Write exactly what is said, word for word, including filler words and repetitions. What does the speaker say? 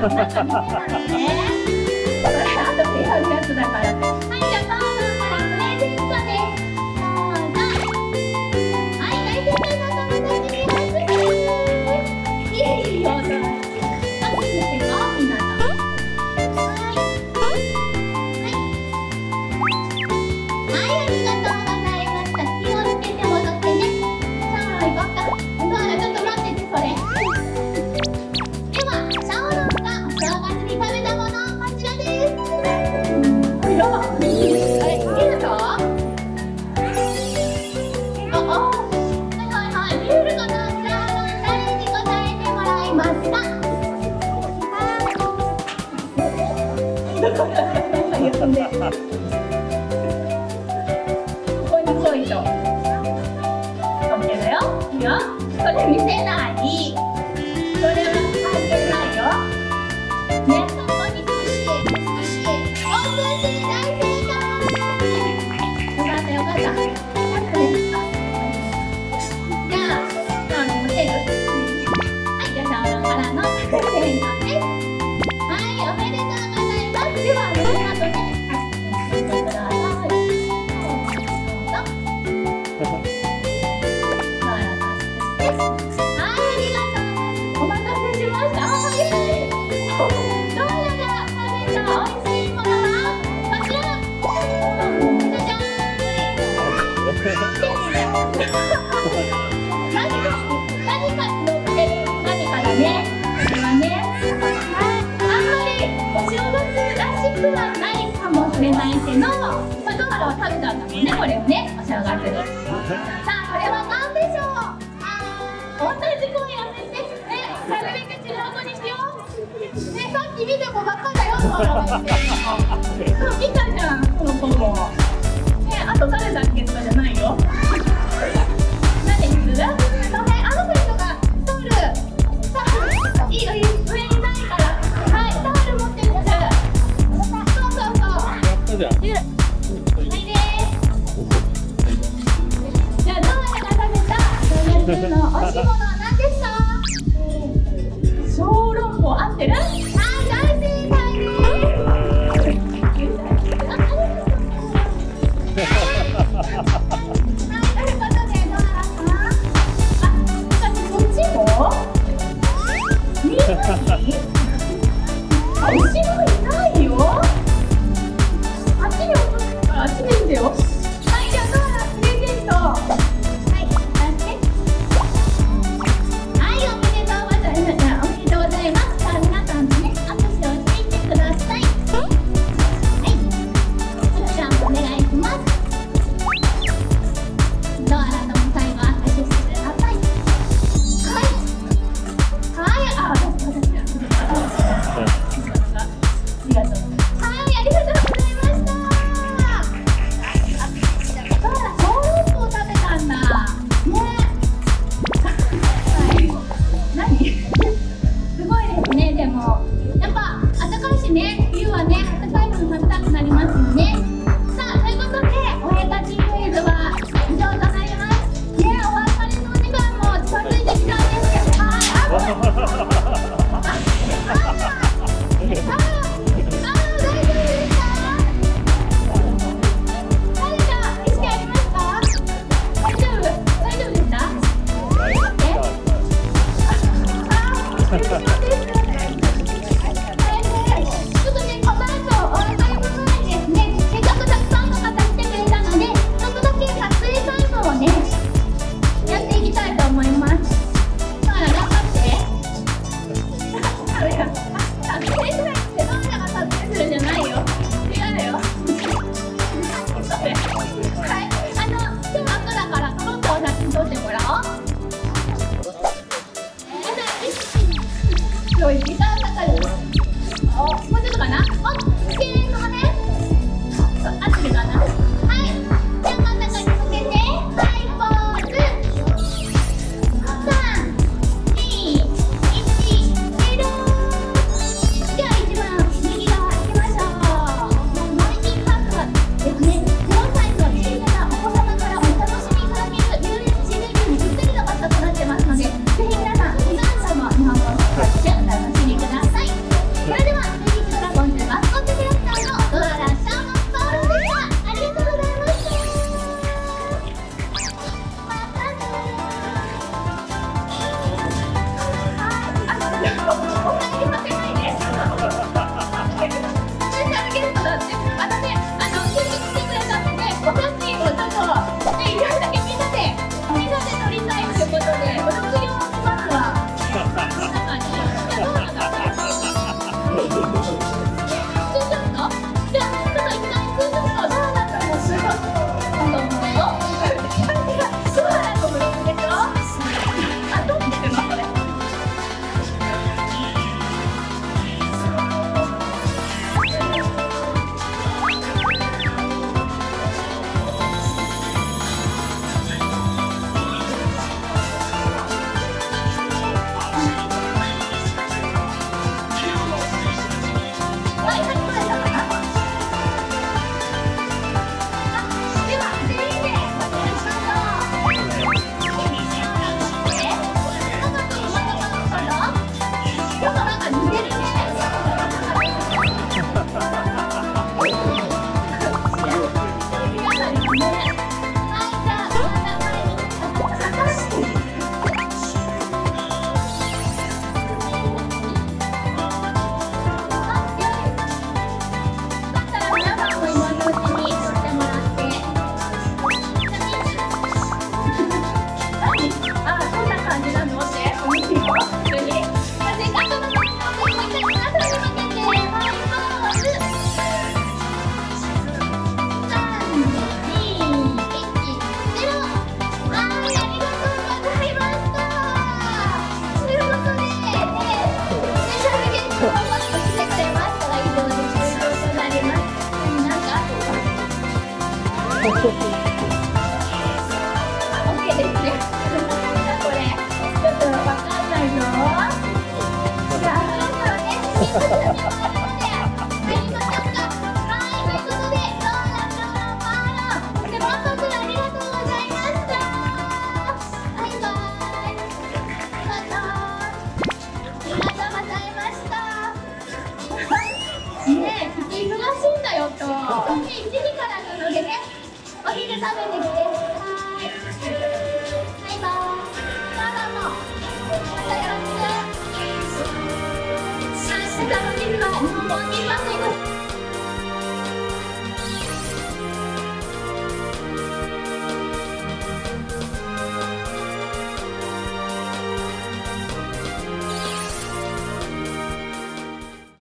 なんか見てたのね。これ後でやるやつだから。はい、じゃあトーマンからプレゼントです。どうぞ。はい、大正解のお友達に拍手。いいよ、それ。拍手してよ、みんなと。はい。はい。はい、ありがとうございました。気をつけて戻ってね。さあ、行こうか。ドアラ、ちょっと待ってて、それ。では、シャオロンがお正月に食べたもの、こちらです。あら、あれ、いけるぞ。あ、あ、はいはいはい、見えるかな。シャオロン、誰に答えてもらいますか。だから、呼んで。ここに来いと。オッケーだよ。いいよ。それ見せない。それは関係ないよ。ね、ここに寿司、寿司、お寿司大正解。よかったよかった。じゃあ、じゃあ、持てる。はい、じゃあ、シャオロンからのプレゼントです。はい、おめでとうございます。では、あの後ね、見てください。どうぞ。ないけど、まあ、ドアラは食べたんだもんね、これをね、お正月に。さあ、これは何でしょう。同じ声やめて、ね、なるべく違う子にしよう。ね、さっき見た子ばっかだよ、ドアラが言ってるの。そう、見たじゃん、この子も。ね、あと誰だっけとかじゃないよ。何にする？それ、あの子とか、タオル。さあ、いいよ、いいよ、上にないから。はい、タオル持ってる。じゃあ、はいです。じゃあ、ドアラが食べた正月のおいしいものは何ですか？小籠包合ってる？はい、大正解です。はい、ということで、ドアラさん。あ、こっちも？見えない？あ、後ろいないよ。あっちに置くから、あっちでいいんだよ。はい、じゃあ、ドアラプレゼント。はい、出して。はい、おめでとうございます。おめでとうございます。さあ、皆さんでね、握手をしていってください。はい。そちらもお願いします。ドアラとも最後握手してください。はい。はい、あ、私、私、私。ありがとう。はい、ありがとうございます。ちょっとね、この後お別れの前にですね、 ケーですね。これちょっとわかんないぞ。じゃあそろそろね、締めくくりもあるので入りましょうか。はい、ということでローラローラパーラー、そしてマッコ君ありがとうございました。バイバイ。またありがとうございました。ねえ、ちょっと忙しいんだよと。いちじからなのでね、お昼食べてきて。はい。バイバイ。ママもまたよろしく。明日のお昼は本気パス